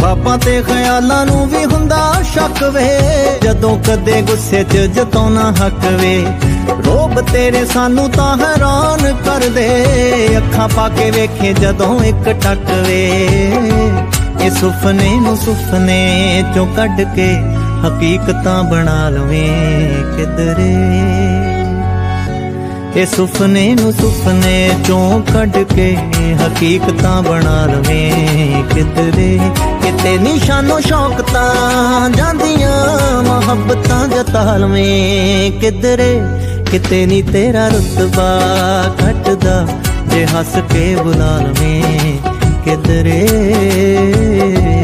ख्वाबां ते ख्यालां नूं भी हुंदा शक वे, जदों कदे गुस्से च जताउणा हक वे। रोब तेरे सानू तां हैरान कर दे, अखां पाके वेखे जदों एक टक वे। ए सुफने नूं सुफने चों कढ के हकीकतां बना लवें किधरे। ए सुफने नूं सुफने चों कढ के हकीकतां बना लवें किधरे। किते निशानो शौकतां जांदियां मोहब्बतां जता लवें किधरे। किते नी तेरा रुतबा घटदा जे हस के बुला लवें किधरे।